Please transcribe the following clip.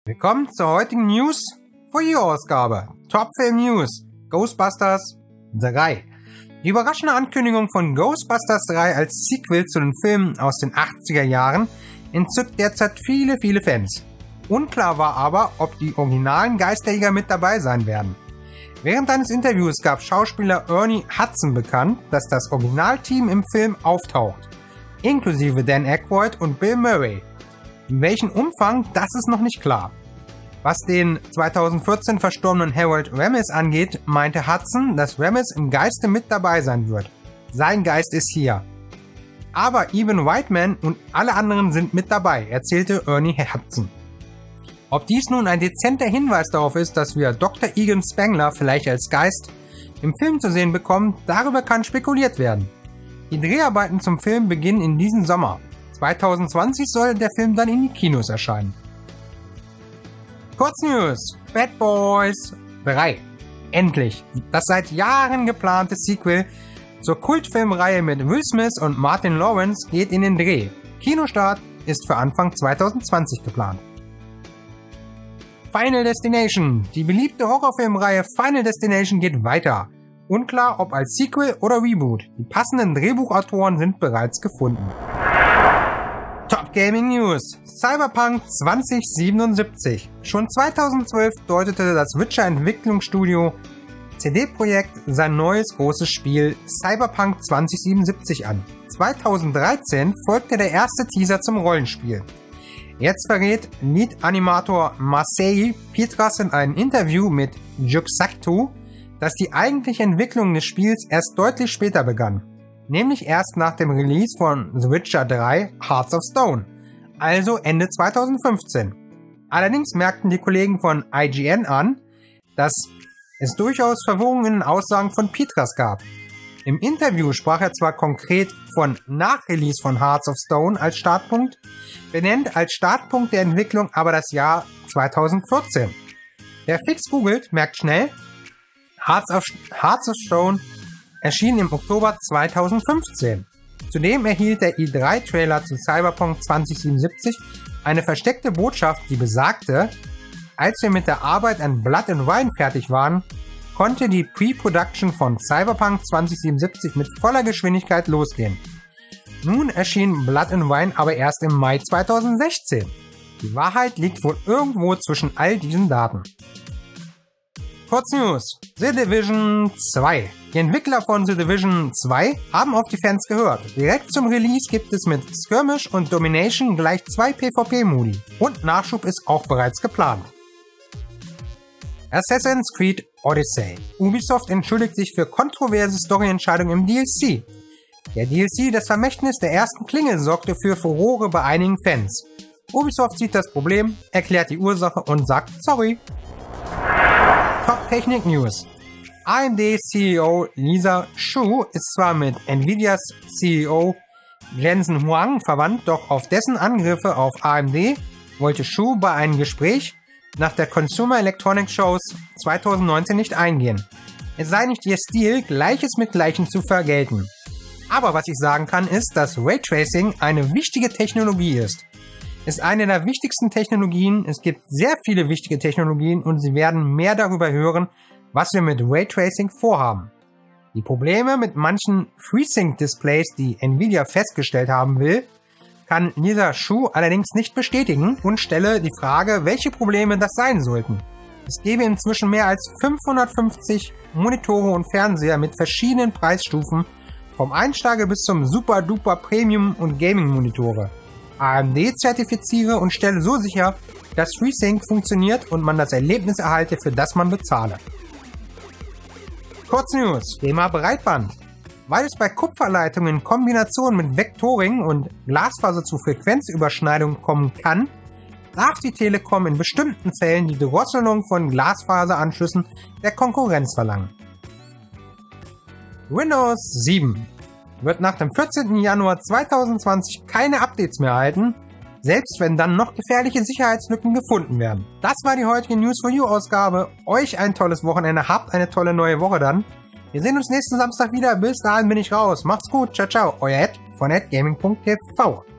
Willkommen zur heutigen News for You Ausgabe. Top Film News. Ghostbusters 3. Die überraschende Ankündigung von Ghostbusters 3 als Sequel zu den Filmen aus den 80er Jahren entzückt derzeit viele Fans. Unklar war aber, ob die originalen Geisterjäger mit dabei sein werden. Während eines Interviews gab Schauspieler Ernie Hudson bekannt, dass das Originalteam im Film auftaucht, inklusive Dan Aykroyd und Bill Murray. In welchem Umfang, das ist noch nicht klar. Was den 2014 verstorbenen Harold Ramis angeht, meinte Hudson, dass Ramis im Geiste mit dabei sein wird. Sein Geist ist hier. Aber Evan Whiteman und alle anderen sind mit dabei, erzählte Ernie Hudson. Ob dies nun ein dezenter Hinweis darauf ist, dass wir Dr. Egan Spengler vielleicht als Geist im Film zu sehen bekommen, darüber kann spekuliert werden. Die Dreharbeiten zum Film beginnen in diesem Sommer. 2020 soll der Film dann in die Kinos erscheinen. Kurznews: Bad Boys 3. Endlich! Das seit Jahren geplante Sequel zur Kultfilmreihe mit Will Smith und Martin Lawrence geht in den Dreh. Kinostart ist für Anfang 2020 geplant. Final Destination. Die beliebte Horrorfilmreihe Final Destination geht weiter. Unklar, ob als Sequel oder Reboot. Die passenden Drehbuchautoren sind bereits gefunden. Top Gaming News. Cyberpunk 2077. Schon 2012 deutete das Witcher-Entwicklungsstudio CD Projekt sein neues großes Spiel Cyberpunk 2077 an. 2013 folgte der erste Teaser zum Rollenspiel. Jetzt verrät Lead-Animator Marseille Pietras in einem Interview mit Juxacto, dass die eigentliche Entwicklung des Spiels erst deutlich später begann. Nämlich erst nach dem Release von The Witcher 3 Hearts of Stone, also Ende 2015. Allerdings merkten die Kollegen von IGN an, dass es durchaus Verwirrung in den Aussagen von Pietras gab. Im Interview sprach er zwar konkret von Nach-Release von Hearts of Stone als Startpunkt, benennt als Startpunkt der Entwicklung aber das Jahr 2014. Wer fix googelt, merkt schnell, Hearts of Stone erschien im Oktober 2015. Zudem erhielt der E3-Trailer zu Cyberpunk 2077 eine versteckte Botschaft, die besagte, als wir mit der Arbeit an Blood and Wine fertig waren, konnte die Pre-Production von Cyberpunk 2077 mit voller Geschwindigkeit losgehen. Nun erschien Blood and Wine aber erst im Mai 2016. Die Wahrheit liegt wohl irgendwo zwischen all diesen Daten. Kurznews: The Division 2. Die Entwickler von The Division 2 haben auf die Fans gehört. Direkt zum Release gibt es mit Skirmish und Domination gleich 2 PvP-Modi. Und Nachschub ist auch bereits geplant. Assassin's Creed Odyssey. Ubisoft entschuldigt sich für kontroverse Storyentscheidungen im DLC. Der DLC Das Vermächtnis der ersten Klinge sorgte für Furore bei einigen Fans. Ubisoft sieht das Problem, erklärt die Ursache und sagt sorry. Top Technik News. AMD CEO Lisa Xu ist zwar mit Nvidias CEO Jensen Huang verwandt, doch auf dessen Angriffe auf AMD wollte Xu bei einem Gespräch nach der Consumer Electronics Shows 2019 nicht eingehen. Es sei nicht ihr Stil, Gleiches mit Gleichem zu vergelten. Aber was ich sagen kann, ist, dass Raytracing eine wichtige Technologie ist. Es ist eine der wichtigsten Technologien, es gibt sehr viele wichtige Technologien und Sie werden mehr darüber hören, was wir mit Raytracing vorhaben. Die Probleme mit manchen FreeSync-Displays, die Nvidia festgestellt haben will, kann Lisa Xu allerdings nicht bestätigen und stelle die Frage, welche Probleme das sein sollten. Es gäbe inzwischen mehr als 550 Monitore und Fernseher mit verschiedenen Preisstufen, vom Einsteiger bis zum Super Duper Premium und Gaming Monitore. AMD zertifiziere und stelle so sicher, dass FreeSync funktioniert und man das Erlebnis erhalte, für das man bezahle. Kurznews: Thema Breitband. Weil es bei Kupferleitungen in Kombination mit Vectoring und Glasfaser zu Frequenzüberschneidungen kommen kann, darf die Telekom in bestimmten Fällen die Drosselung von Glasfaseranschlüssen der Konkurrenz verlangen. Windows 7 wird nach dem 14. Januar 2020 keine Updates mehr erhalten, selbst wenn dann noch gefährliche Sicherheitslücken gefunden werden. Das war die heutige News for You Ausgabe. Euch ein tolles Wochenende, habt eine tolle neue Woche dann. Wir sehen uns nächsten Samstag wieder. Bis dahin bin ich raus. Macht's gut. Ciao, ciao. Euer Ed von edgaming.tv.